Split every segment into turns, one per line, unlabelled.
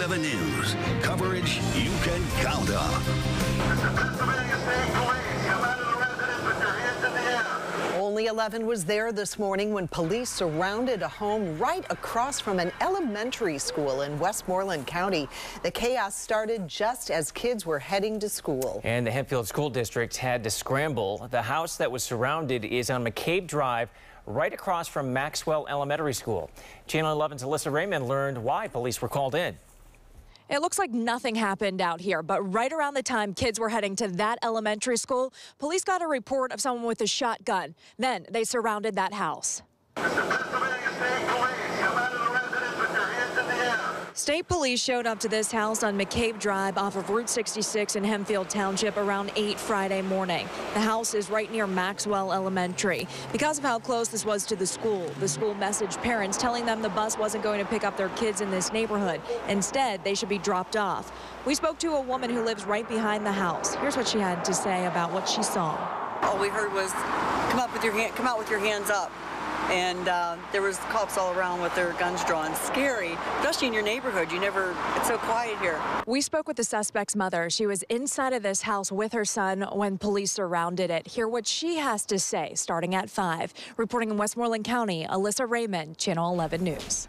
11 News. Coverage you can count on.
Pennsylvania State Police, come out of the residence with your hands in the air.
Only 11 was there this morning when police surrounded a home right across from an elementary school in Westmoreland County. The chaos started just as kids were heading to school.
And the Hempfield School District had to scramble. The house that was surrounded is on McCabe Drive, right across from Maxwell Elementary School. Channel 11's Alyssa Raymond learned why police were called in.
It looks like nothing happened out here, but right around the time kids were heading to that elementary school, police got a report of someone with a shotgun. Then they surrounded that house.
Pennsylvania State Police, come out of the residence with your hands in the air.
State police showed up to this house on McCabe Drive off of Route 66 in Hempfield Township around 8 Friday morning. The house is right near Maxwell Elementary. Because of how close this was to the school messaged parents telling them the bus wasn't going to pick up their kids in this neighborhood. Instead, they should be dropped off. We spoke to a woman who lives right behind the house. Here's what she had to say about what she saw.
All we heard was, come out with your hands up. And there was cops all around with their guns drawn. Scary, especially in your neighborhood. It's so quiet here.
We spoke with the suspect's mother. She was inside of this house with her son when police surrounded it. Hear what she has to say starting at 5. Reporting in Westmoreland County, Alyssa Raymond, Channel 11 News.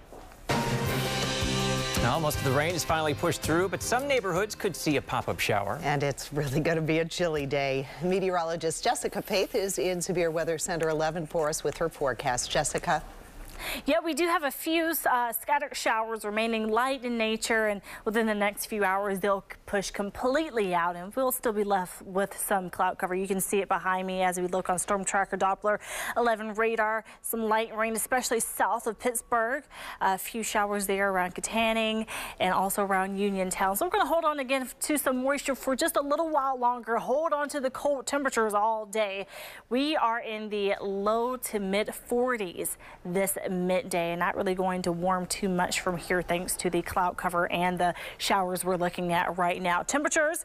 Now, most of the rain is finally pushed through, but some neighborhoods could see a pop-up shower.
And it's really going to be a chilly day. Meteorologist Jessica Faith is in Severe Weather Center 11 for us with her forecast. Jessica.
Yeah, we do have a few scattered showers remaining light in nature, and within the next few hours they'll push completely out and we'll still be left with some cloud cover. You can see it behind me as we look on Storm Tracker Doppler 11 radar. Some light rain, especially south of Pittsburgh. A few showers there around Katanning and also around Uniontown. So we're going to hold on again to some moisture for just a little while longer. Hold on to the cold temperatures all day. We are in the low to mid 40s this midday, and not really going to warm too much from here thanks to the cloud cover and the showers we're looking at right now. Temperatures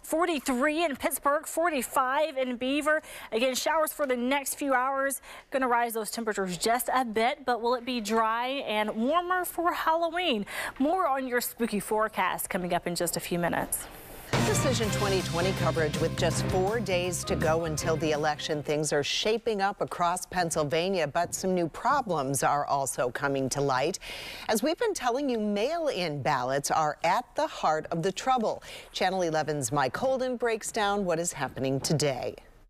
43 in Pittsburgh, 45 in Beaver. Again, showers for the next few hours. Going to rise those temperatures just a bit, but will it be dry and warmer for Halloween? More on your spooky forecast coming up in just a few minutes.
Decision 2020 coverage with just 4 days to go until the election. Things are shaping up across Pennsylvania, but some new problems are also coming to light. As we've been telling you, mail-in ballots are at the heart of the trouble. Channel 11's Mike Holden breaks down what is happening today.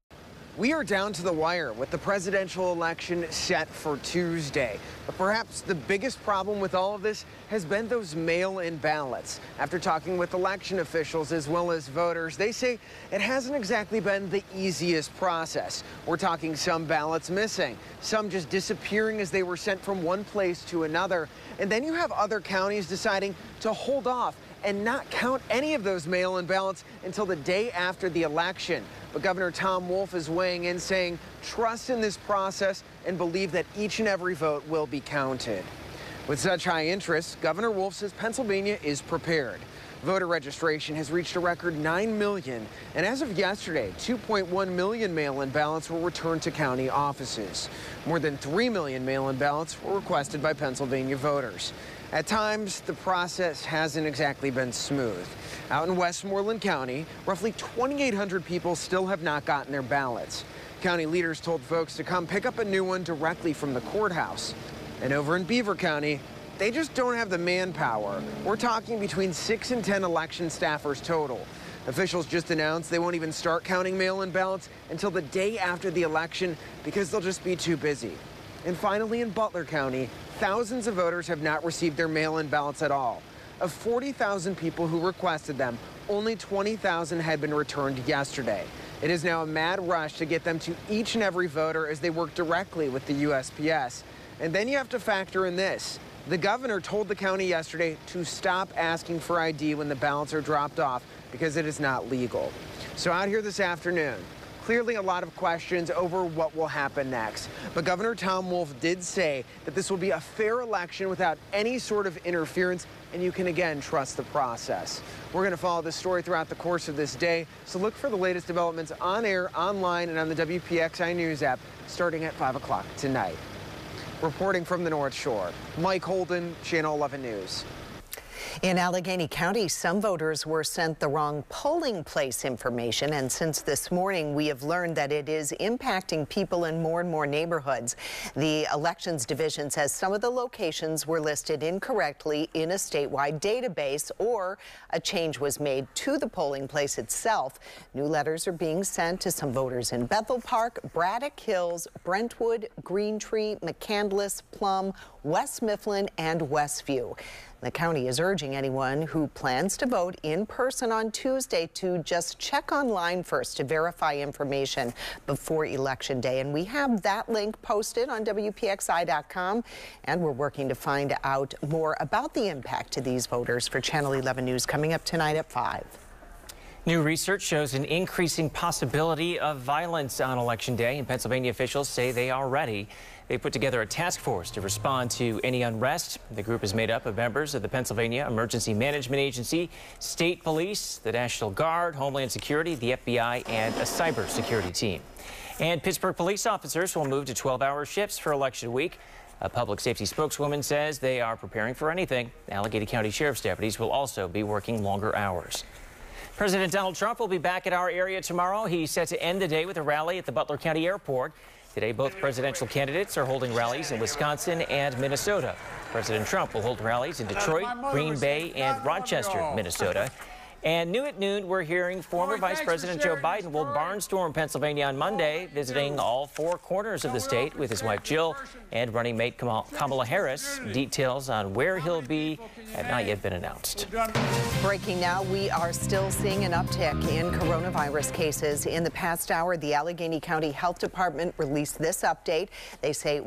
We are down to the wire with the presidential election set for Tuesday. But perhaps the biggest problem with all of this has been those mail-in ballots. After talking with election officials as well as voters, they say it hasn't exactly been the easiest process. We're talking some ballots missing, some just disappearing as they were sent from one place to another. And then you have other counties deciding to hold off and not count any of those mail-in ballots until the day after the election. But Governor Tom Wolf is weighing in, saying trust in this process and believe that each and every vote will be counted. With such high interest, Governor Wolf says Pennsylvania is prepared. Voter registration has reached a record 9 million, and as of yesterday, 2.1 million mail-in ballots were returned to county offices. More than 3 million mail-in ballots were requested by Pennsylvania voters. At times, the process hasn't exactly been smooth. Out in Westmoreland County, roughly 2,800 people still have not gotten their ballots. County leaders told folks to come pick up a new one directly from the courthouse. And over in Beaver County, they just don't have the manpower. We're talking between 6 and 10 election staffers total. Officials just announced they won't even start counting mail-in ballots until the day after the election because they'll just be too busy. And finally, in Butler County, thousands of voters have not received their mail-in ballots at all. Of 40,000 people who requested them, only 20,000 had been returned yesterday. It is now a mad rush to get them to each and every voter as they work directly with the USPS. And then you have to factor in this. The governor told the county yesterday to stop asking for ID when the ballots are dropped off because it is not legal. So out here this afternoon, clearly a lot of questions over what will happen next. But Governor Tom Wolf did say that this will be a fair election without any sort of interference, and you can again trust the process. We're going to follow this story throughout the course of this day, so look for the latest developments on air, online, and on the WPXI News app starting at 5 o'clock tonight. Reporting from the North Shore, Mike Holden, Channel 11 News.
In Allegheny County, some voters were sent the wrong polling place information, and since this morning, we have learned that it is impacting people in more and more neighborhoods. The Elections Division says some of the locations were listed incorrectly in a statewide database, or a change was made to the polling place itself. New letters are being sent to some voters in Bethel Park, Braddock Hills, Brentwood, Greentree, McCandless, Plum, West Mifflin, and Westview. The county is urging anyone who plans to vote in person on Tuesday to just check online first to verify information before Election Day. And we have that link posted on WPXI.com, and we're working to find out more about the impact to these voters for Channel 11 News coming up tonight at 5.
New research shows an increasing possibility of violence on Election Day, and Pennsylvania officials say they are ready. They put together a task force to respond to any unrest. The group is made up of members of the Pennsylvania Emergency Management Agency, State Police, the National Guard, Homeland Security, the FBI, and a cybersecurity team. And Pittsburgh police officers will move to 12-hour shifts for Election Week. A public safety spokeswoman says they are preparing for anything. Allegheny County Sheriff's deputies will also be working longer hours. President Donald Trump will be back at our area tomorrow. He's set to end the day with a rally at the Butler County Airport. Today, both presidential candidates are holding rallies in Wisconsin and Minnesota. President Trump will hold rallies in Detroit, Green Bay, and Rochester, Minnesota. And new at noon, we're hearing former Vice President Joe Biden will barnstorm Pennsylvania on Monday, visiting all four corners of the state with his wife Jill and running mate Kamala Harris. Details on where he'll be have not yet been announced.
Breaking now, we are still seeing an uptick in coronavirus cases. In the past hour, the Allegheny County Health Department released this update. They say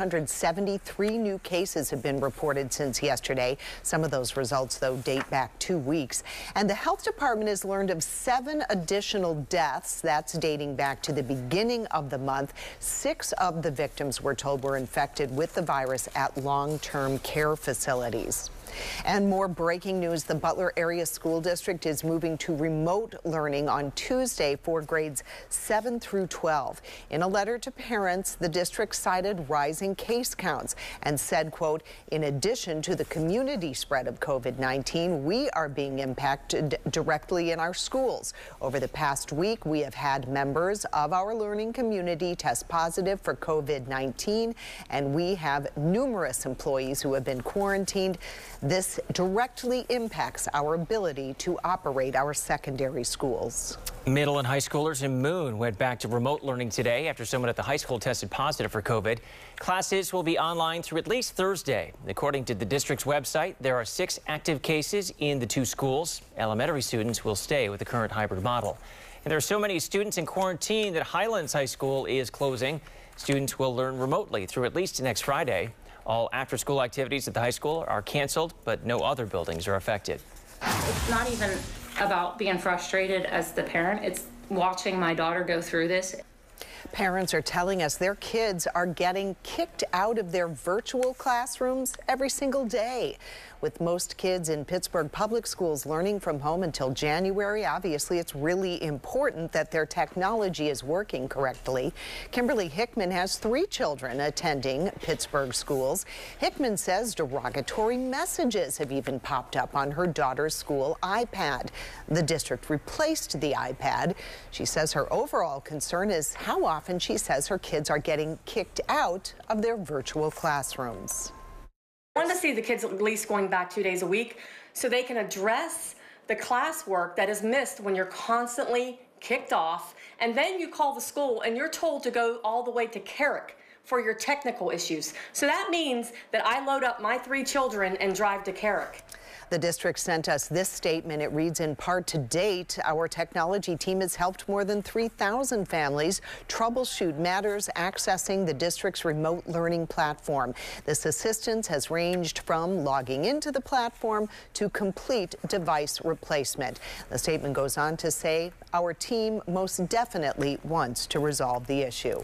173 new cases have been reported since yesterday. Some of those results, though, date back 2 weeks. And the Health Department has learned of 7 additional deaths. That's dating back to the beginning of the month. 6 of the victims, we're told, were infected with the virus at long-term care facilities. And more breaking news, the Butler Area School District is moving to remote learning on Tuesday for grades 7 through 12. In a letter to parents, the district cited rising case counts and said, quote, in addition to the community spread of COVID-19, we are being impacted directly in our schools. Over the past week, we have had members of our learning community test positive for COVID-19, and we have numerous employees who have been quarantined. This directly impacts our ability to operate our secondary schools.
Middle and high schoolers in Moon went back to remote learning today after someone at the high school tested positive for COVID. Classes will be online through at least Thursday. According to the district's website, there are 6 active cases in the 2 schools. Elementary students will stay with the current hybrid model. And there are so many students in quarantine that Highlands High School is closing. Students will learn remotely through at least next Friday. All after-school activities at the high school are canceled, but no other buildings are affected.
It's not even about being frustrated as the parent. It's watching my daughter go through this.
Parents are telling us their kids are getting kicked out of their virtual classrooms every single day. With most kids in Pittsburgh public schools learning from home until January, obviously it's really important that their technology is working correctly. Kimberly Hickman has 3 children attending Pittsburgh schools. Hickman says derogatory messages have even popped up on her daughter's school iPad. The district replaced the iPad. She says her overall concern is how often she says her kids are getting kicked out of their virtual classrooms.
I want to see the kids at least going back 2 days a week so they can address the classwork that is missed when you're constantly kicked off, and then you call the school and you're told to go all the way to Carrick for your technical issues. So that means that I load up my 3 children and drive to Carrick.
The district sent us this statement. It reads, in part, to date, our technology team has helped more than 3,000 families troubleshoot matters accessing the district's remote learning platform. This assistance has ranged from logging into the platform to complete device replacement. The statement goes on to say our team most definitely wants to resolve the issue.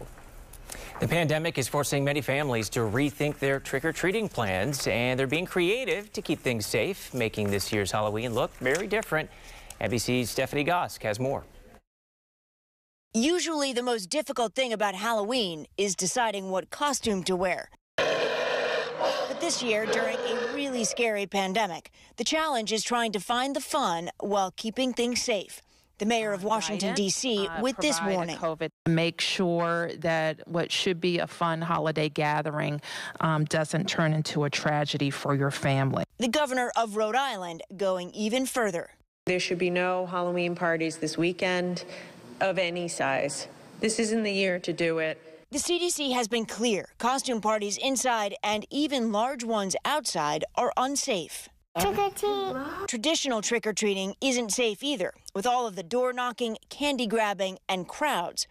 The pandemic is forcing many families to rethink their trick-or-treating plans, and they're being creative to keep things safe, making this year's Halloween look very different. NBC's Stephanie Gosk has more.
Usually the most difficult thing about Halloween is deciding what costume to wear. But this year, during a really scary pandemic, the challenge is trying to find the fun while keeping things safe. The mayor of Washington, D.C., with this warning.
Make sure that what should be a fun holiday gathering doesn't turn into a tragedy for your family.
The governor of Rhode Island going even further.
There should be no Halloween parties this weekend of any size. This isn't the year to do it.
The CDC has been clear. Costume parties inside and even large ones outside are unsafe. Trick-or-treat. Traditional trick-or-treating isn't safe either, with all of the door knocking, candy grabbing, and crowds.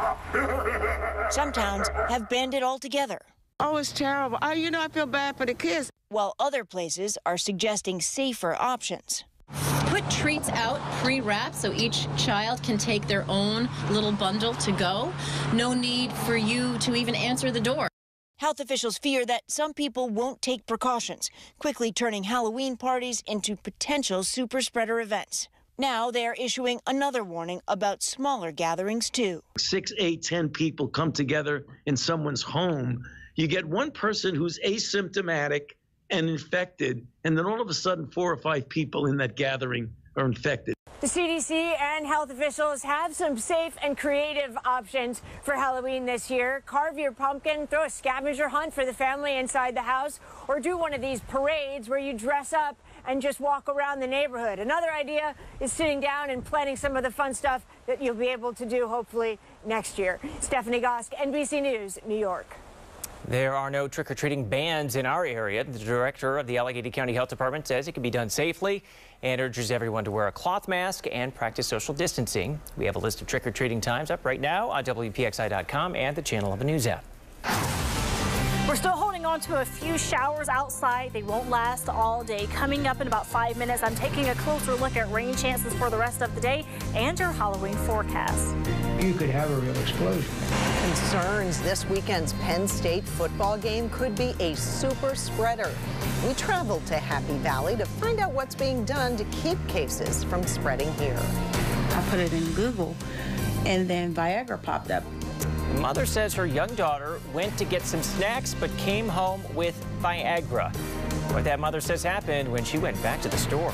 Some towns have banned it altogether.
Oh, it's terrible. I feel bad for the kids.
While other places are suggesting safer options.
Put treats out pre-wrapped so each child can take their own little bundle to go. No need for you to even answer the door.
Health officials fear that some people won't take precautions, quickly turning Halloween parties into potential super spreader events. Now they are issuing another warning about smaller gatherings, too.
6, 8, 10 people come together in someone's home. You get one person who's asymptomatic and infected, and then all of a sudden 4 or 5 people in that gathering are infected.
The CDC and health officials have some safe and creative options for Halloween this year. Carve your pumpkin, throw a scavenger hunt for the family inside the house, or do one of these parades where you dress up and just walk around the neighborhood. Another idea is sitting down and planning some of the fun stuff that you'll be able to do hopefully next year. Stephanie Gosk, NBC News, New York.
There are no trick-or-treating bans in our area. The director of the Allegheny County Health Department says it can be done safely and urges everyone to wear a cloth mask and practice social distancing. We have a list of trick-or-treating times up right now on WPXI.com and the Channel 11 News app.
We're still holding on to a few showers outside. They won't last all day. Coming up in about 5 minutes, I'm taking a closer look at rain chances for the rest of the day and your Halloween forecast.
You could have a real explosion.
Concerns this weekend's Penn State football game could be a super spreader. We traveled to Happy Valley to find out what's being done to keep cases from spreading here.
I put it in Google, and then Viagra popped up.
Mother says her young daughter went to get some snacks but came home with Viagra. What that mother says happened when she went back to the store.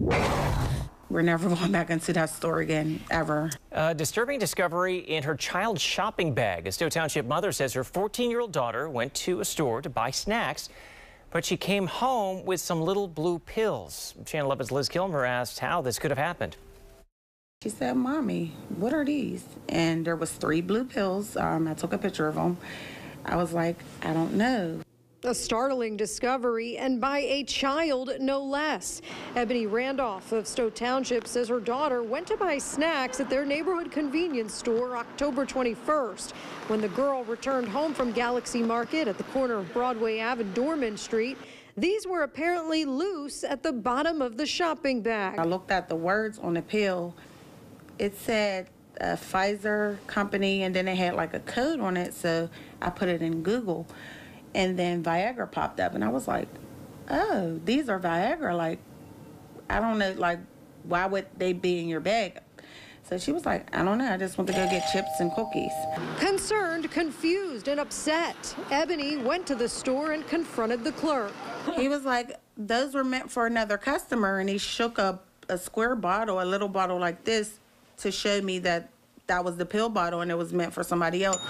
We're never going back into that store again, ever.
A disturbing discovery in her child's shopping bag. A Stowe Township mother says her 14-year-old daughter went to a store to buy snacks, but she came home with some little blue pills. Channel 11's Liz Kilmer asked how this could have happened.
She said, "Mommy, what are these?" And there was 3 blue pills. I took a picture of them. I was like, I don't know.
A startling discovery, and by a child, no less. Ebony Randolph of Stowe Township says her daughter went to buy snacks at their neighborhood convenience store October 21st. When the girl returned home from Galaxy Market at the corner of Broadway Ave and Dorman Street, these were apparently loose at the bottom of the shopping bag.
I looked at the words on the pill. It said a Pfizer company, and then it had like a code on it, so I put it in Google. And then Viagra popped up, and I was like, oh, these are Viagra. Like, I don't know, like, why would they be in your bag? So she was like, I don't know, I just want to go get chips and cookies.
Concerned, confused, and upset, Ebony went to the store and confronted the clerk.
He was like, those were meant for another customer, and he shook up a square bottle, a little bottle like this, to show me that that was the pill bottle and it was meant for somebody else.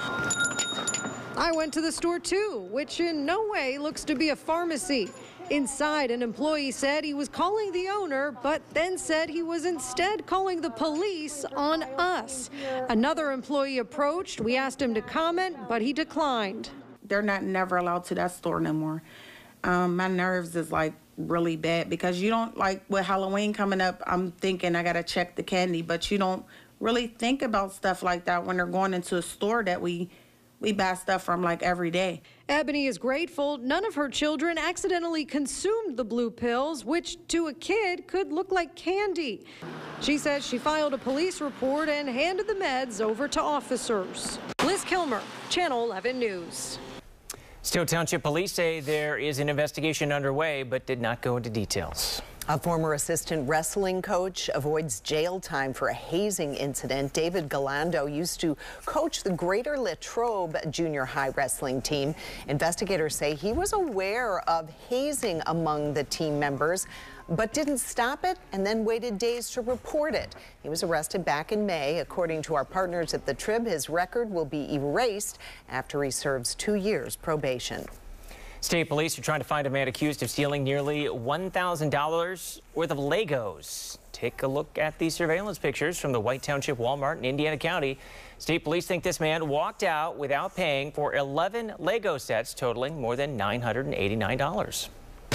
I went to the store too, which in no way looks to be a pharmacy. Inside, an employee said he was calling the owner, but then said he was instead calling the police on us. Another employee approached. We asked him to comment, but he declined.
They're not never allowed to that store no more. My nerves is like really bad because you don't, like with Halloween coming up, I'm thinking I gotta check the candy, but you don't really think about stuff like that when they're going into a store that we buy stuff from like every day.
Ebony is grateful none of her children accidentally consumed the blue pills, which to a kid could look like candy. She says she filed a police report and handed the meds over to officers. Liz Kilmer, Channel 11 News.
Stowe Township Police say there is an investigation underway, but did not go into details.
A former assistant wrestling coach avoids jail time for a hazing incident. David Galando used to coach the Greater Latrobe junior high wrestling team. Investigators say he was aware of hazing among the team members, but didn't stop it and then waited days to report it. He was arrested back in May. According to our partners at the Trib, his record will be erased after he serves 2 years probation.
State police are trying to find a man accused of stealing nearly $1,000 worth of Legos. Take a look at these surveillance pictures from the White Township Walmart in Indiana County. State police think this man walked out without paying for 11 Lego sets totaling more than $989.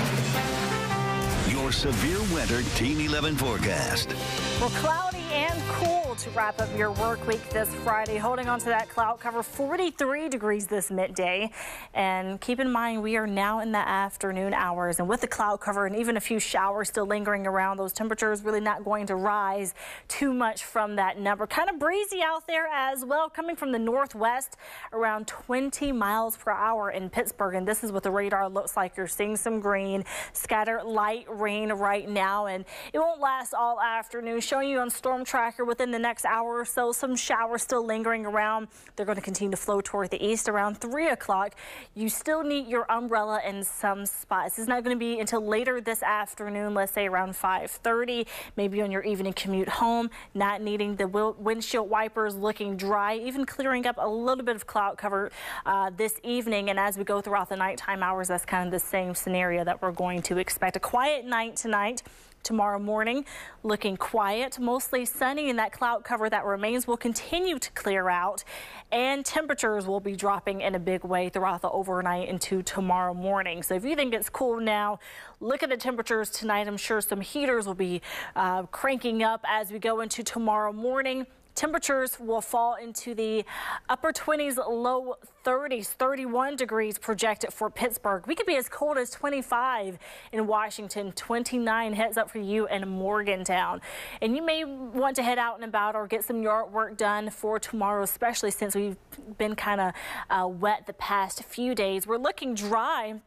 Your severe weather Team 11 forecast.
Well, cloudy and cool to wrap up your work week this Friday. Holding on to that cloud cover, 43 degrees this midday. And keep in mind, we are now in the afternoon hours. And with the cloud cover and even a few showers still lingering around, those temperatures really not going to rise too much from that number. Kind of breezy out there as well, coming from the northwest, around 20 miles per hour in Pittsburgh. And this is what the radar looks like. You're seeing some green, scattered light rain right now, and it won't last all afternoon. Showing you on Storm Tracker within the next hour or so, some showers still lingering around. They're going to continue to flow toward the east around 3 o'clock. You still need your umbrella in some spots. It's not going to be until later this afternoon, let's say around 5:30, maybe on your evening commute home, not needing the windshield wipers, looking dry, even clearing up a little bit of cloud cover this evening. And as we go throughout the nighttime hours, that's kind of the same scenario that we're going to expect. A quiet night tonight. Tomorrow morning, looking quiet, mostly sunny, and that cloud cover that remains will continue to clear out, and temperatures will be dropping in a big way throughout the overnight into tomorrow morning. So if you think it's cool now, look at the temperatures tonight. I'm sure some heaters will be cranking up as we go into tomorrow morning. Temperatures will fall into the upper 20s, low 30s, 31 degrees projected for Pittsburgh. We could be as cold as 25 in Washington, 29 heads up for you in Morgantown. And you may want to head out and about or get some yard work done for tomorrow, especially since we've been kind of wet the past few days. We're looking dry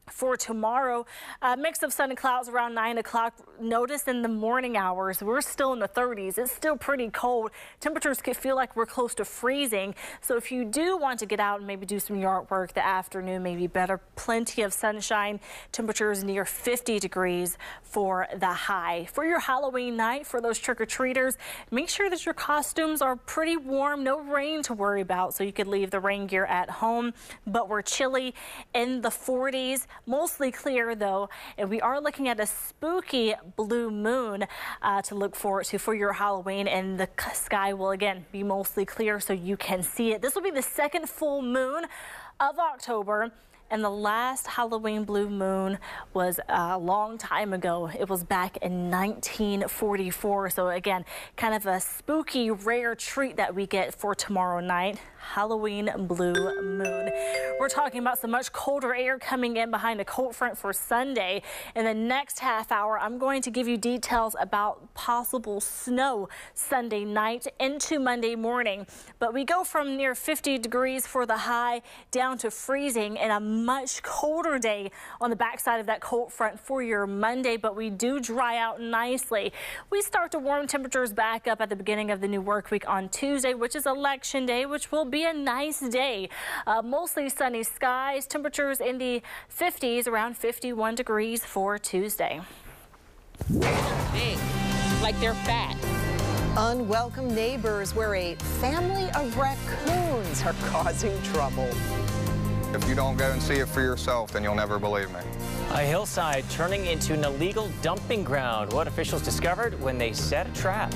For tomorrow, a mix of sun and clouds around 9 o'clock. Notice in the morning hours, we're still in the 30s. It's still pretty cold. Temperatures could feel like we're close to freezing. So if you do want to get out and maybe do some yard work, the afternoon may be better. Plenty of sunshine. Temperatures near 50 degrees for the high. For your Halloween night, for those trick-or-treaters, make sure that your costumes are pretty warm. No rain to worry about, so you could leave the rain gear at home. But we're chilly in the 40s. Mostly clear, though, and we are looking at a spooky blue moon to look forward to for your Halloween, and the sky will again be mostly clear so you can see it. This will be the second full moon of October, and the last Halloween blue moon was a long time ago. It was back in 1944. So again, kind of a spooky, rare treat that we get for tomorrow night. Halloween blue moon. We're talking about some much colder air coming in behind a cold front for Sunday. In the next half hour, I'm going to give you details about possible snow Sunday night into Monday morning. But we go from near 50 degrees for the high down to freezing in a much colder day on the backside of that cold front for your Monday, but we do dry out nicely. We start to warm temperatures back up at the beginning of the new work week on Tuesday, which is Election Day, which will be a nice day. Mostly sunny skies, temperatures in the 50s, around 51 degrees for Tuesday.
Big, like they're fat.
Unwelcome neighbors where a family of raccoons are causing trouble.
If you don't go and see it for yourself, then you'll never believe me.
A hillside turning into an illegal dumping ground. What officials discovered when they set a trap.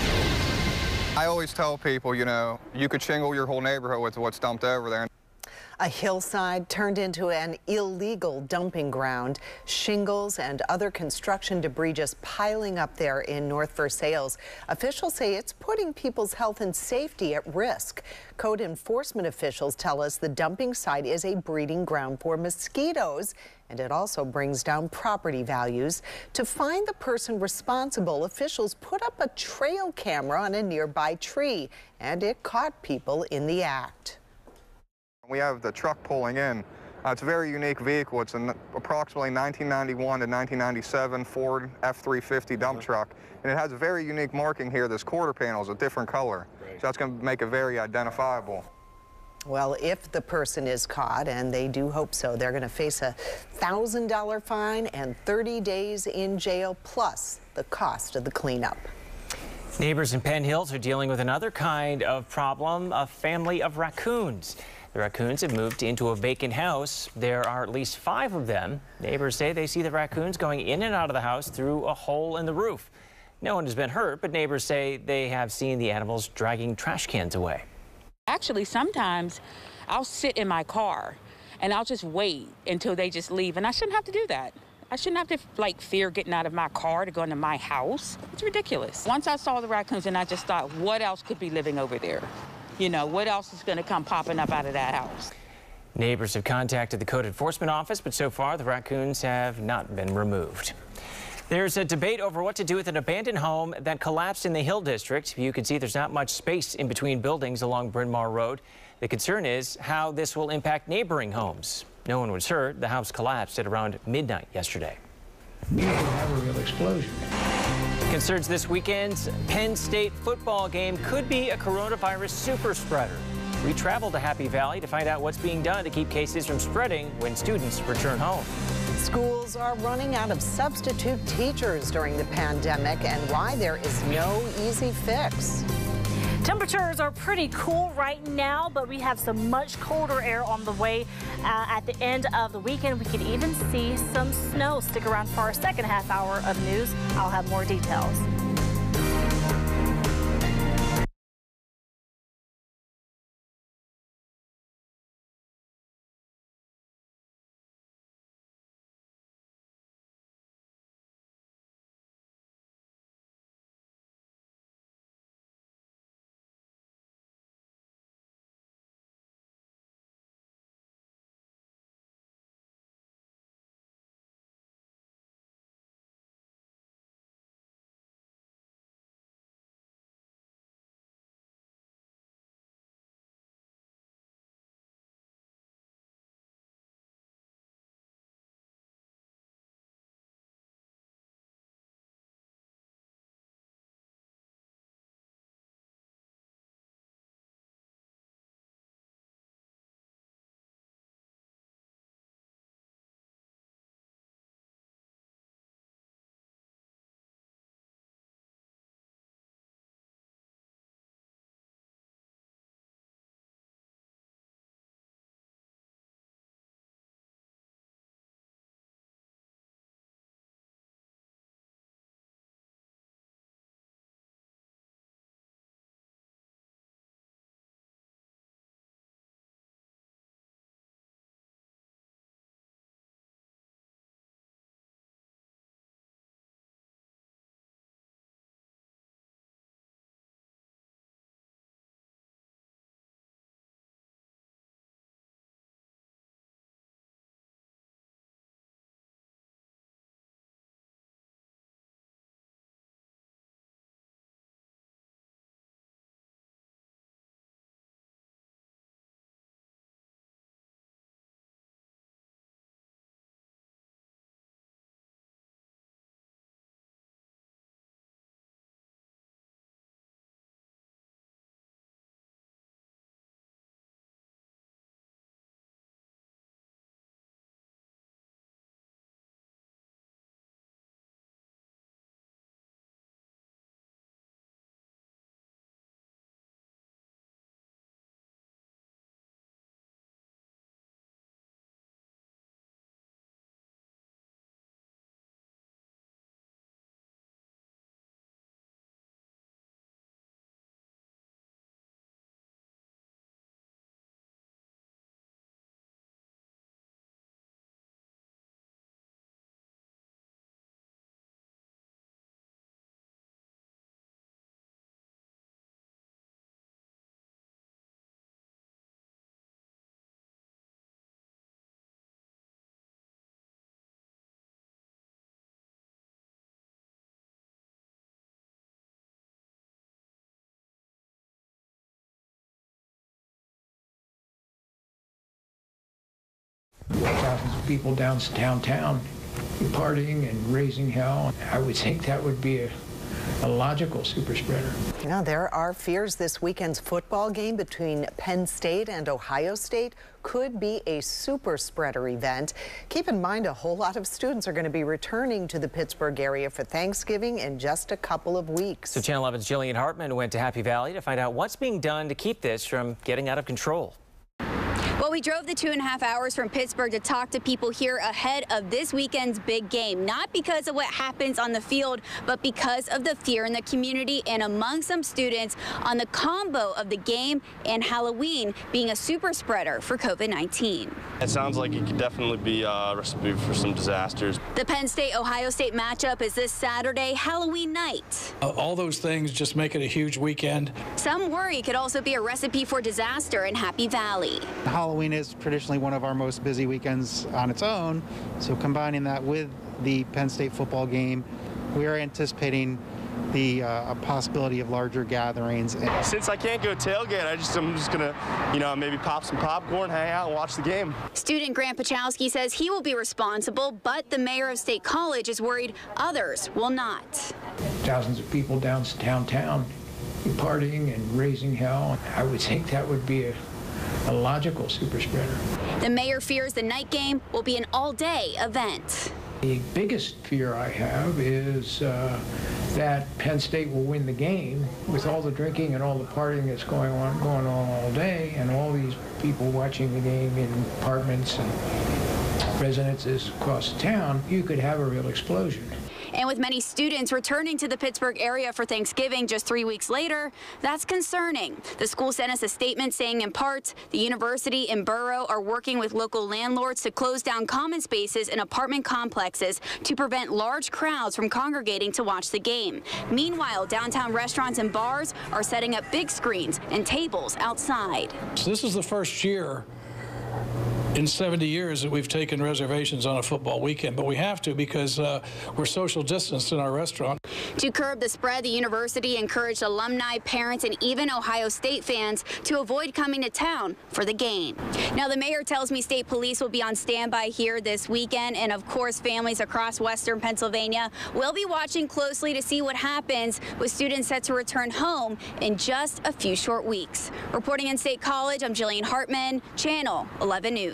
I always tell people, you know, you could shingle your whole neighborhood with what's dumped over there.
A hillside turned into an illegal dumping ground. Shingles and other construction debris just piling up there in North Versailles. Officials say it's putting people's health and safety at risk. Code enforcement officials tell us the dumping site is a breeding ground for mosquitoes, and it also brings down property values. To find the person responsible, officials put up a trail camera on a nearby tree, and it caught people in the act.
We have the truck pulling in. It's a very unique vehicle. It's an approximately 1991 to 1997 Ford F-350 dump truck, and it has a very unique marking here. This quarter panel is a different color, so that's going to make it very identifiable.
Well, if the person is caught, and they do hope so, they're going to face a $1,000 fine and 30 days in jail, plus the cost of the cleanup.
Neighbors in Penn Hills are dealing with another kind of problem, a family of raccoons. The raccoons have moved into a vacant house. There are at least 5 of them. Neighbors say they see the raccoons going in and out of the house through a hole in the roof. No one has been hurt, but neighbors say they have seen the animals dragging trash cans away.
Actually, sometimes I'll sit in my car and I'll just wait until they just leave, and I shouldn't have to do that. I shouldn't have to fear getting out of my car to go into my house. It's ridiculous. Once I saw the raccoons, and I just thought, what else could be living over there? You know, what else is going to come popping up out of that house?
Neighbors have contacted the Code Enforcement Office, but so far the raccoons have not been removed. There's a debate over what to do with an abandoned home that collapsed in the Hill District. You can see there's not much space in between buildings along Bryn Mawr Road. The concern is how this will impact neighboring homes. No one was hurt. The house collapsed at around midnight yesterday.
You could have a real explosion.
Concerns this weekend's Penn State football game could be a coronavirus super spreader. We traveled to Happy Valley to find out what's being done to keep cases from spreading when students return home.
Schools are running out of substitute teachers during the pandemic, and why there is no easy fix.
Temperatures are pretty cool right now, but we have some much colder air on the way at the end of the weekend. We could even see some snow. Stick around for our second half hour of news. I'll have more details.
people downtown partying and raising hell. I would think that would be a logical super spreader.
Now, there are fears this weekend's football game between Penn State and Ohio State could be a super spreader event. Keep in mind, a whole lot of students are going to be returning to the Pittsburgh area for Thanksgiving in just a couple of weeks.
So Channel 11's Jillian Hartman went to Happy Valley to find out what's being done to keep this from getting out of control.
Well, we drove the 2.5 hours from Pittsburgh to talk to people here ahead of this weekend's big game, not because of what happens on the field, but because of the fear in the community and among some students on the combo of the game and Halloween being a super spreader for COVID-19.
It sounds like it could definitely be a recipe for some disasters.
The Penn State-Ohio State matchup is this Saturday, Halloween night.
All those things just make it a huge weekend.
Some worry it could also be a recipe for disaster in Happy Valley.
Halloween is traditionally one of our most busy weekends on its own, so combining that with the Penn State football game, we are anticipating the possibility of larger gatherings.
Since I can't go tailgate, I'm just gonna, maybe pop some popcorn, hang out, and watch the game.
Student Grant Pachowski says he will be responsible, but the mayor of State College is worried others will not.
Thousands of people downtown partying and raising hell. I would think that would be a logical super spreader.
The mayor fears the night game will be an all-day event.
The biggest fear I have is that Penn State will win the game with all the drinking and all the partying that's going on all day, and all these people watching the game in apartments and residences across town. You could have a real explosion.
And with many students returning to the Pittsburgh area for Thanksgiving just 3 weeks later, that's concerning. The school sent us a statement saying, in part, the university and borough are working with local landlords to close down common spaces in apartment complexes to prevent large crowds from congregating to watch the game. Meanwhile, downtown restaurants and bars are setting up big screens and tables outside.
So this is the first year in 70 years that we've taken reservations on a football weekend, but we have to because we're social distanced in our restaurant.
To curb the spread, the university encouraged alumni, parents, and even Ohio State fans to avoid coming to town for the game. Now, the mayor tells me state police will be on standby here this weekend, and of course, families across western Pennsylvania will be watching closely to see what happens with students set to return home in just a few short weeks. Reporting in State College, I'm Jillian Hartman, Channel 11 News.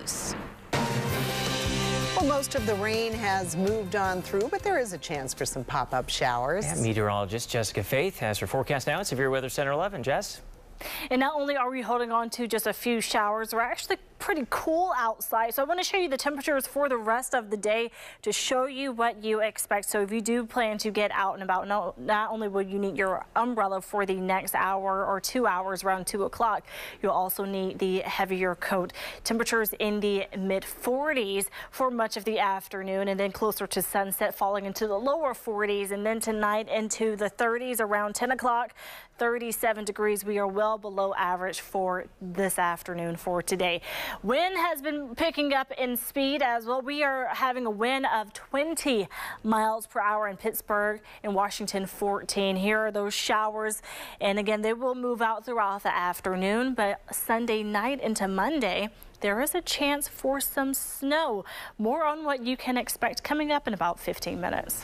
Well, most of the rain has moved on through, but there is a chance for some pop-up showers.
Yeah, meteorologist Jessica Faith has her forecast now at Severe Weather Center 11. Jess?
And not only are we holding on to just a few showers, we're actually pretty cool outside. So I want to show you the temperatures for the rest of the day to show you what you expect. So if you do plan to get out and about, not only will you need your umbrella for the next hour or 2 hours around 2 o'clock, you'll also need the heavier coat. Temperatures in the mid-40s for much of the afternoon, and then closer to sunset falling into the lower 40s, and then tonight into the 30s around 10 o'clock. 37 degrees. We are well below average for this afternoon for today. Wind has been picking up in speed as well. We are having a wind of 20 miles per hour in Pittsburgh, in Washington 14. Here are those showers, and again, they will move out throughout the afternoon, but Sunday night into Monday, there is a chance for some snow. More on what you can expect coming up in about 15 minutes.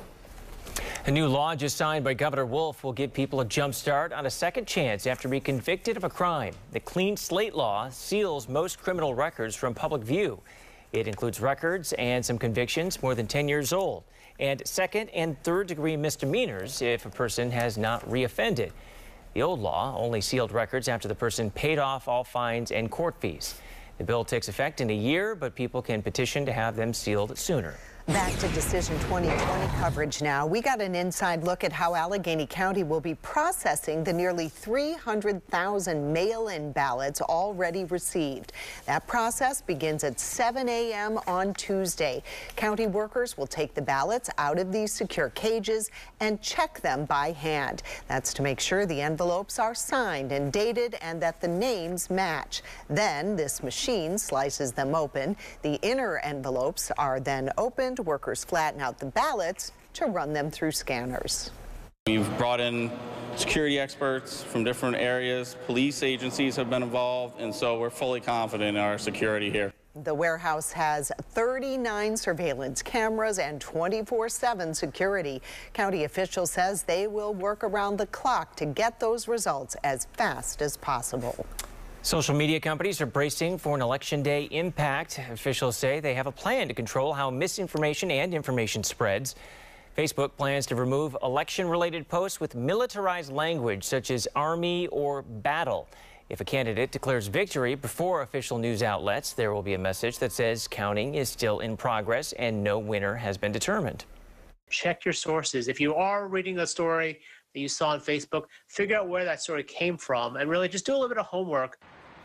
A new law just signed by Governor Wolf will give people a jump start on a second chance after being convicted of a crime. The Clean Slate Law seals most criminal records from public view. It includes records and some convictions more than 10 years old, and second and third degree misdemeanors if a person has not reoffended. The old law only sealed records after the person paid off all fines and court fees. The bill takes effect in a year, but people can petition to have them sealed sooner.
Back to Decision 2020 coverage now. We got an inside look at how Allegheny County will be processing the nearly 300,000 mail-in ballots already received. That process begins at 7 a.m. on Tuesday. County workers will take the ballots out of these secure cages and check them by hand. That's to make sure the envelopes are signed and dated and that the names match. Then this machine slices them open. The inner envelopes are then opened. Workers flatten out the ballots to run them through scanners.
We've brought in security experts from different areas. Police agencies have been involved, and so we're fully confident in our security here.
The warehouse has 39 surveillance cameras and 24/7 security. County officials says they will work around the clock to get those results as fast as possible.
Social media companies are bracing for an Election Day impact. Officials say they have a plan to control how misinformation and information spreads. Facebook plans to remove election-related posts with militarized language such as Army or battle. If a candidate declares victory before official news outlets, there will be a message that says counting is still in progress and no winner has been determined.
Check your sources. If you are reading a story that you saw on Facebook, figure out where that story came from and really just do a little bit of homework.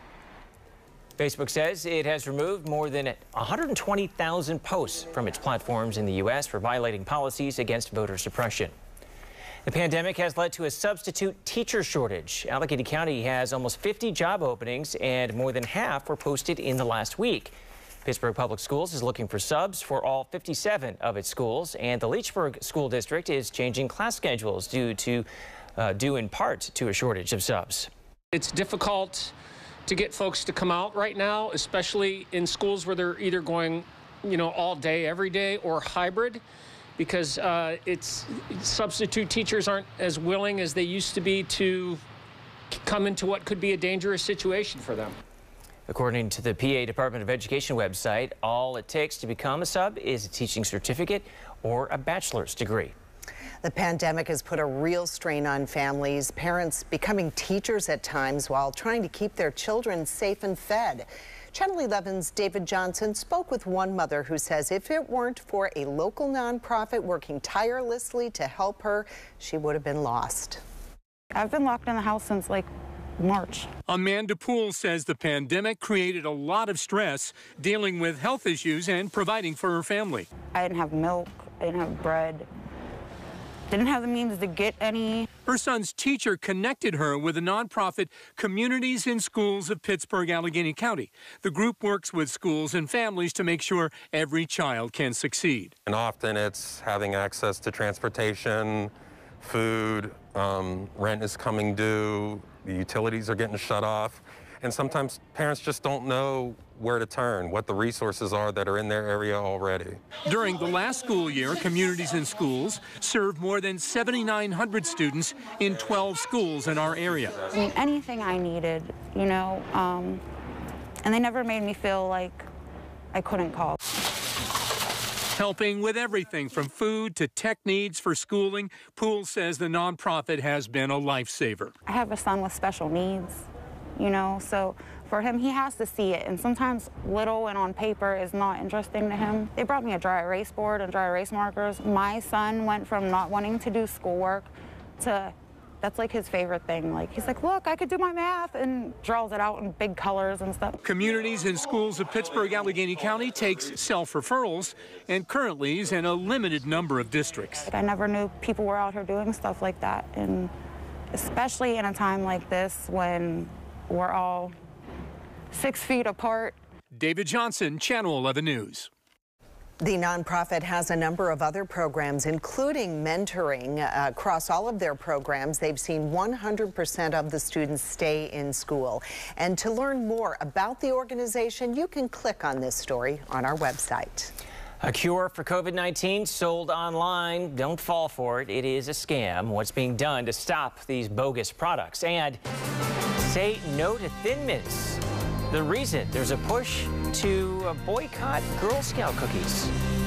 Facebook says it has removed more than 120,000 posts from its platforms in the U.S. for violating policies against voter suppression. The pandemic has led to a substitute teacher shortage. Allegheny County has almost 50 job openings, and more than half were posted in the last week. Pittsburgh Public Schools is looking for subs for all 57 of its schools, and the Leechburg School District is changing class schedules due in part to a shortage of subs.
It's difficult to get folks to come out right now, especially in schools where they're either going, all day, every day, or hybrid, because substitute teachers aren't as willing as they used to be to come into what could be a dangerous situation for them.
According to the PA Department of Education website, all it takes to become a sub is a teaching certificate or a bachelor's degree.
The pandemic has put a real strain on families, parents becoming teachers at times while trying to keep their children safe and fed. Channel 11's David Johnson spoke with one mother who says if it weren't for a local nonprofit working tirelessly to help her, she would have been lost.
I've been locked in the house since March.
Amanda Poole says the pandemic created a lot of stress dealing with health issues and providing for her family.
I didn't have milk, I didn't have bread, didn't have the means to get any.
Her son's teacher connected her with a nonprofit, Communities in Schools of Pittsburgh, Allegheny County. The group works with schools and families to make sure every child can succeed.
And often it's having access to transportation, food, rent is coming due, the utilities are getting shut off, and sometimes parents just don't know where to turn, what the resources are that are in their area already.
During the last school year, Communities in Schools served more than 7,900 students in 12 schools in our area.
I mean, anything I needed, and they never made me feel like I couldn't call.
Helping with everything from food to tech needs for schooling, Poole says the nonprofit has been a lifesaver.
I have a son with special needs, so for him, he has to see it, and sometimes little and on paper is not interesting to him. They brought me a dry erase board and dry erase markers. My son went from not wanting to do schoolwork to that's his favorite thing. He's like, look, I could do my math, and draws it out in big colors and stuff.
Communities in Schools of Pittsburgh, Allegheny County takes self-referrals and currently is in a limited number of districts.
I never knew people were out here doing stuff like that, and especially in a time like this when we're all 6 feet apart.
David Johnson, Channel 11 News.
The nonprofit has a number of other programs, including mentoring. Across all of their programs, they've seen 100% of the students stay in school. And to learn more about the organization, you can click on this story on our website.
A cure for COVID-19 sold online. Don't fall for it. It is a scam. What's being done to stop these bogus products? And say no to Thin Mints. The reason there's a push to boycott Girl Scout cookies.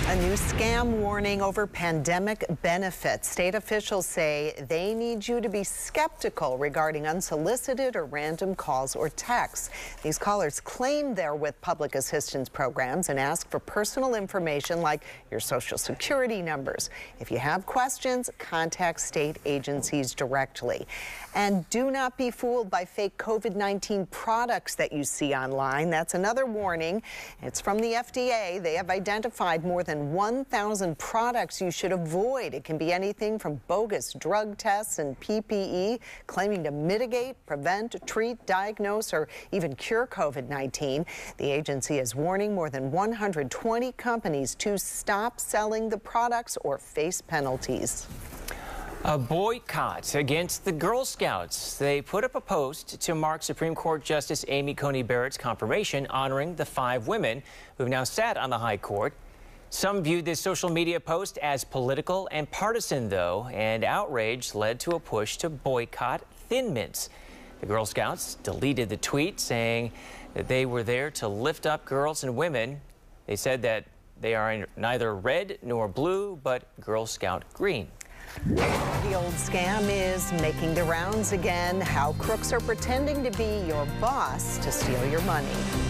A new scam warning over pandemic benefits. State officials say they need you to be skeptical regarding unsolicited or random calls or texts. These callers claim they're with public assistance programs and ask for personal information like your social security numbers. If you have questions, contact state agencies directly. And do not be fooled by fake COVID-19 products that you see online. That's another warning. It's from the FDA. They have identified more than 1,000 products you should avoid. It can be anything from bogus drug tests and PPE claiming to mitigate, prevent, treat, diagnose, or even cure COVID-19. The agency is warning more than 120 companies to stop selling the products or face penalties.
A boycott against the Girl Scouts. They put up a post to mark Supreme Court Justice Amy Coney Barrett's confirmation, honoring the 5 women who've now sat on the High Court. Some viewed this social media post as political and partisan, though, and outrage led to a push to boycott Thin Mints. The Girl Scouts deleted the tweet, saying that they were there to lift up girls and women. They said that they are neither red nor blue, but Girl Scout green.
The old scam is making the rounds again. How crooks are pretending to be your boss to steal your money.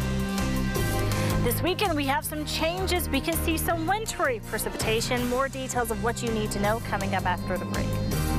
This weekend, we have some changes. We can see some wintry precipitation. More details of what you need to know coming up after the break.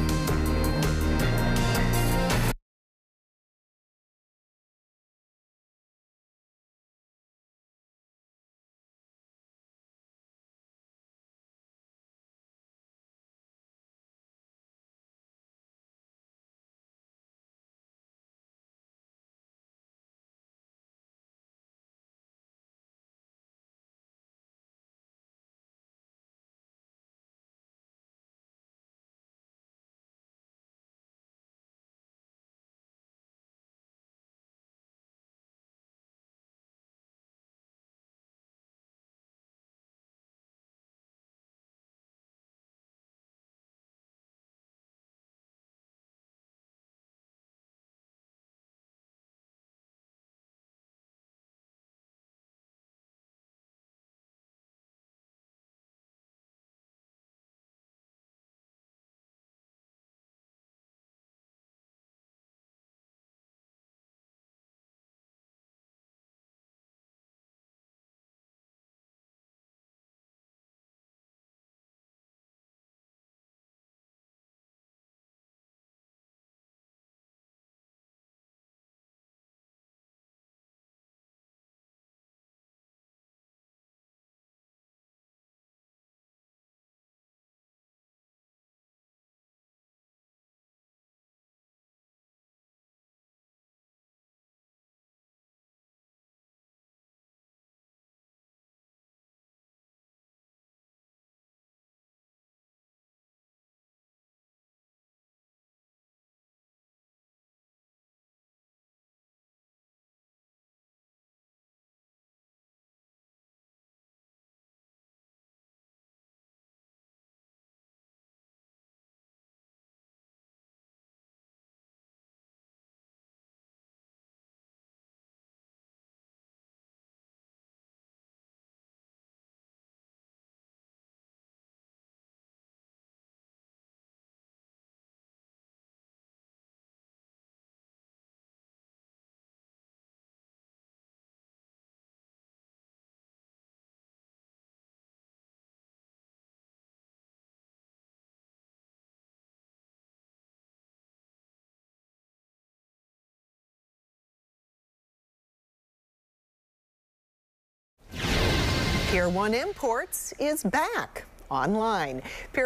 Pier 1 Imports is back online.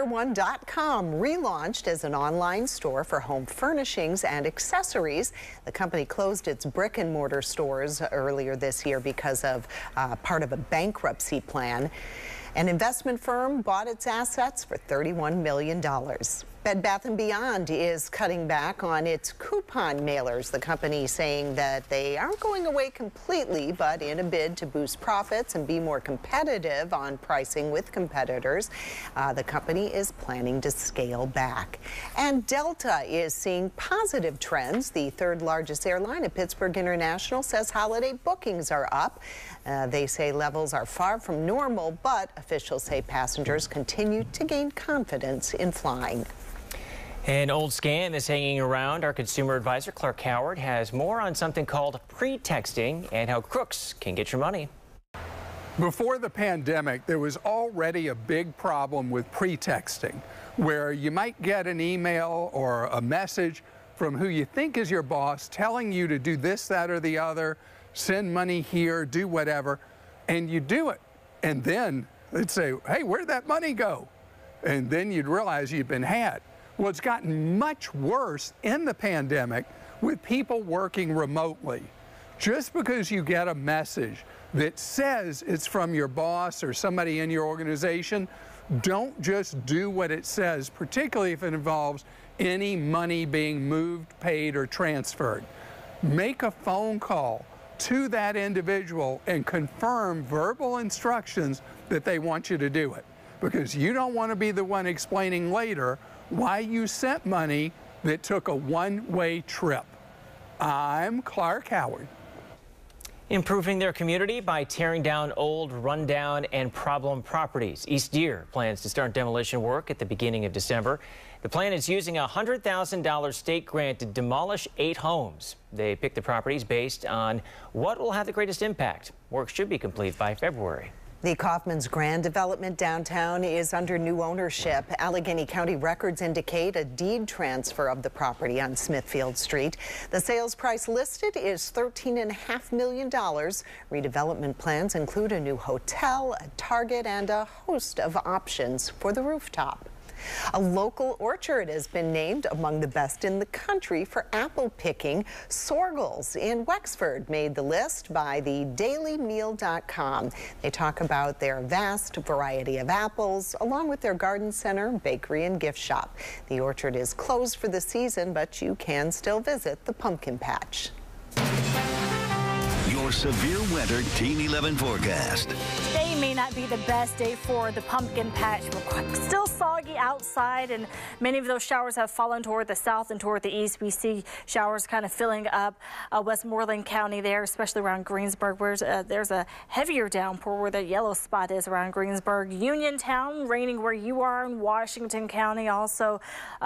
Pier1.com relaunched as an online store for home furnishings and accessories. The company closed its brick and mortar stores earlier this year because of part of a bankruptcy plan. An investment firm bought its assets for $31 million. Bed Bath & Beyond is cutting back on its coupon mailers. The company saying that they aren't going away completely, but in a bid to boost profits and be more competitive on pricing with competitors, the company is planning to scale back. And Delta is seeing positive trends. The third largest airline at Pittsburgh International says holiday bookings are up. They say levels are far from normal, but officials say passengers continue to gain confidence in flying.
An old scam is hanging around. Our consumer advisor, Clark Howard, has more on something called pre-texting and how crooks can get your money.
Before the pandemic, there was already a big problem with pre-texting, where you might get an email or a message from who you think is your boss telling you to do this, that, or the other, send money here, do whatever, and you do it. And then they'd say, hey, where'd that money go? And then you'd realize you'd been had. Well, it's gotten much worse in the pandemic with people working remotely. Just because you get a message that says it's from your boss or somebody in your organization, don't just do what it says, particularly if it involves any money being moved, paid, or transferred. Make a phone call to that individual and confirm verbal instructions that they want you to do it, because you don't want to be the one explaining later why you sent money that took a one-way trip. I'm Clark Howard.
Improving their community by tearing down old, rundown, and problem properties. East Deer plans to start demolition work at the beginning of December. The plan is using a $100,000 state grant to demolish 8 homes. They picked the properties based on what will have the greatest impact. Work should be complete by February.
The Kaufman's Grand development downtown is under new ownership. Allegheny County records indicate a deed transfer of the property on Smithfield Street. The sales price listed is $13.5 million. Redevelopment plans include a new hotel, a Target, and a host of options for the rooftop. A local orchard has been named among the best in the country for apple picking. Sorgels in Wexford made the list by the dailymeal.com. They talk about their vast variety of apples, along with their garden center, bakery, and gift shop. The orchard is closed for the season, but you can still visit the pumpkin patch.
Your severe weather Team 11 forecast.
Today may not be the best day for the pumpkin patch. We're still soggy outside, and many of those showers have fallen toward the south and toward the east. We see showers kind of filling up Westmoreland County there, especially around Greensburg, where there's a heavier downpour where the yellow spot is around Greensburg. Uniontown, raining where you are in Washington County, also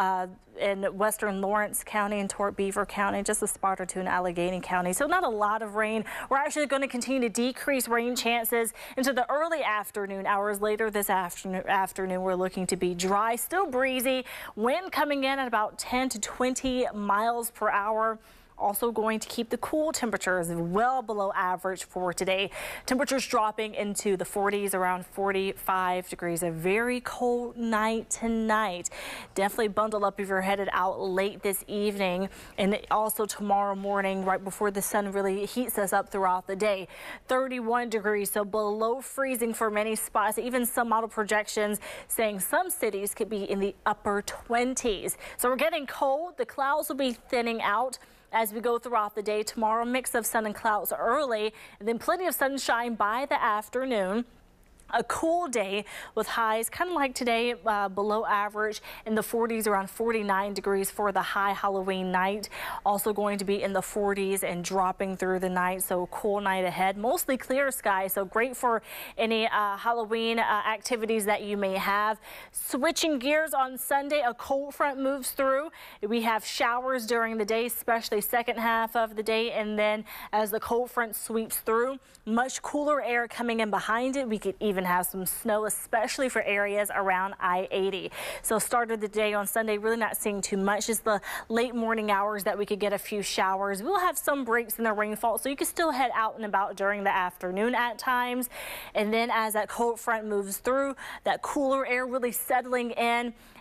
in western Lawrence County and toward Beaver County, just a spot or two in Allegheny County. So not a lot of rain. We're actually going to continue to decrease rain chances into the early afternoon hours. Later this afternoon, we're looking to be dry, still breezy, wind coming in at about 10 to 20 miles per hour. Also going to keep the cool temperatures well below average for today. Temperatures dropping into the 40s, around 45 degrees. A very cold night tonight. Definitely bundle up if you're headed out late this evening, and also tomorrow morning right before the sun really heats us up throughout the day. 31 degrees, so below freezing for many spots. Even some model projections saying some cities could be in the upper 20s. So we're getting cold. The clouds will be thinning out as we go throughout the day. Tomorrow, mix of sun and clouds early, and then plenty of sunshine by the afternoon. A cool day with highs kind of like today, below average in the 40s, around 49 degrees for the high Halloween night. Also going to be in the 40s and dropping through the night. So a cool night ahead. Mostly clear skies, so great for any Halloween activities that you may have. Switching gears on Sunday, a cold front moves through. We have showers during the day, especially second half of the day, and then as the cold front sweeps through, much cooler air coming in behind it. We could even have some snow, especially for areas around I-80. So started the day on Sunday, really not seeing too much. Just the late morning hours that we could get a few showers. We'll have some breaks in the rainfall, so you can still head out and about during the afternoon at times. And then as that cold front moves through, that cooler air really settling in,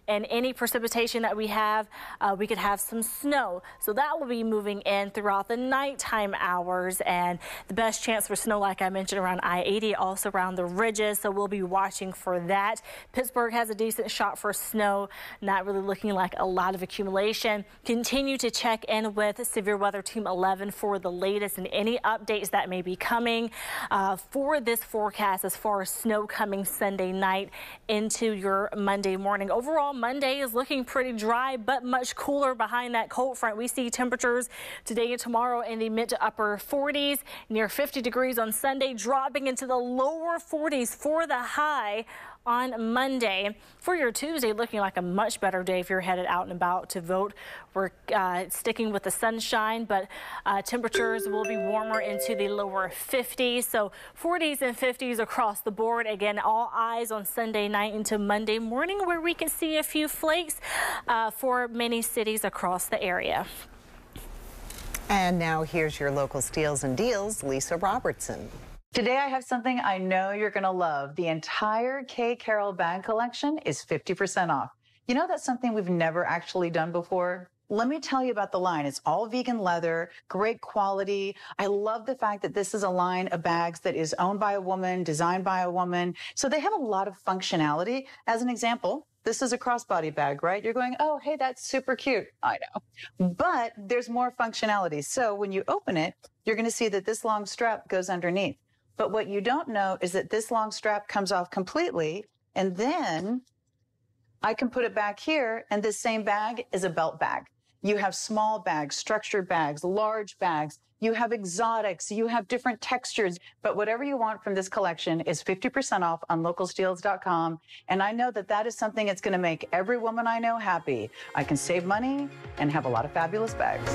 and any precipitation that we have, we could have some snow. So that will be moving in throughout the nighttime hours, and the best chance for snow, like I mentioned, around I-80, also around the ridges. So we'll be watching for that. Pittsburgh has a decent shot for snow, not really looking like a lot of accumulation. Continue to check in with Severe Weather Team 11 for the latest and any updates that may be coming for this forecast as far as snow coming Sunday night into your Monday morning. Overall, Monday is looking pretty dry, but much cooler behind that cold front. We see temperatures today and tomorrow in the mid to upper 40s, near 50 degrees on Sunday, dropping into the lower 40s for the high on Monday. For your Tuesday, looking like a much better day if you're headed out and about to vote. We're sticking with the sunshine, but temperatures will be warmer into the lower 50s. So 40s and 50s across the board. Again, all eyes on Sunday night into Monday morning, where we can see a few flakes for many cities across the area.
And now here's your local steals and deals, Lisa Robertson.
Today I have something I know you're going to love. The entire K. Carroll bag collection is 50% off. You know, that's something we've never actually done before. Let me tell you about the line. It's all vegan leather, great quality. I love the fact that this is a line of bags that is owned by a woman, designed by a woman. So they have a lot of functionality. As an example, this is a crossbody bag, right? You're going, oh, hey, that's super cute. I know. But there's more functionality. So when you open it, you're going to see that this long strap goes underneath. But what you don't know is that this long strap comes off completely, and then I can put it back here, and this same bag is a belt bag. You have small bags, structured bags, large bags. You have exotics. You have different textures. But whatever you want from this collection is 50% off on localsteals.com. And I know that that is something that's going to make every woman I know happy. I can save money and have a lot of fabulous bags.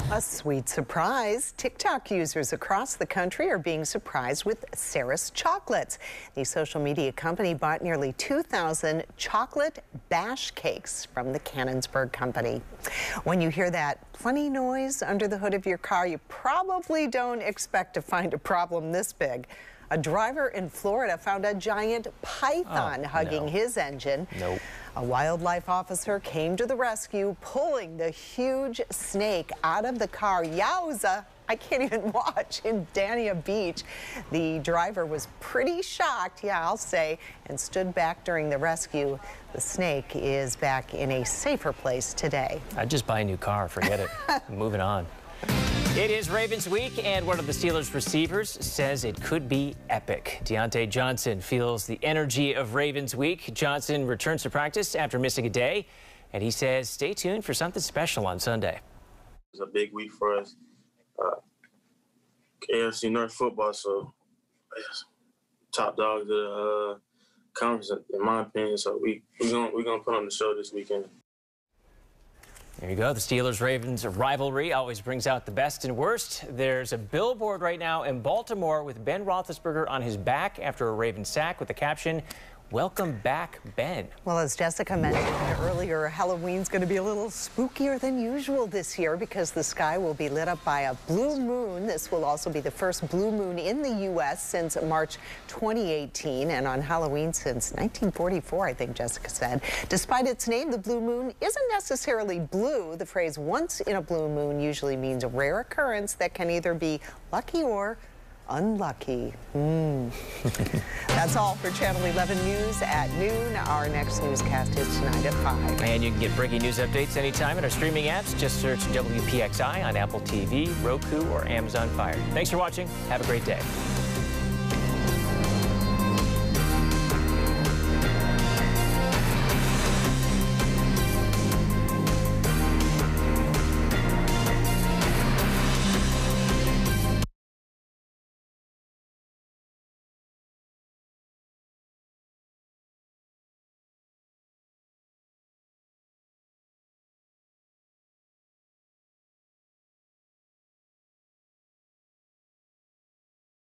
A sweet surprise. TikTok users across the country are being surprised with Sarah's chocolates. The social media company bought nearly 2,000 chocolate bash cakes from the Cannonsburg company. When you hear that funny noise under the hood of your car, you probably don't expect to find a problem this big. A driver in Florida found a giant python hugging his engine.
Nope.
A wildlife officer came to the rescue, pulling the huge snake out of the car. Yowza! I can't even watch in Dania Beach. The driver was pretty shocked, yeah, I'll say, and stood back during the rescue. The snake is back in a safer place today.
I'd just buy a new car, forget it. Moving on. It is Ravens week, and one of the Steelers receivers says it could be epic. Deontay Johnson feels the energy of Ravens week. Johnson returns to practice after missing a day, and he says stay tuned for something special on Sunday.
It's a big week for us. AFC North football, so top dogs of the conference, in my opinion. So we're gonna put on the show this weekend.
There you go. The Steelers-Ravens rivalry always brings out the best and worst. There's a billboard right now in Baltimore with Ben Roethlisberger on his back after a Raven sack with the caption, "Welcome back, Ben."
Well, as Jessica mentioned earlier, Halloween's going to be a little spookier than usual this year because the sky will be lit up by a blue moon. This will also be the first blue moon in the U.S. since March 2018 and on Halloween since 1944, I think Jessica said. Despite its name, the blue moon isn't necessarily blue. The phrase once in a blue moon usually means a rare occurrence that can either be lucky or unlucky. That's all for Channel 11 News at noon. Our next newscast is tonight at 5.
And you can get breaking news updates anytime in our streaming apps. Just search WPXI on Apple TV, Roku, or Amazon Fire. Thanks for watching. Have a great day.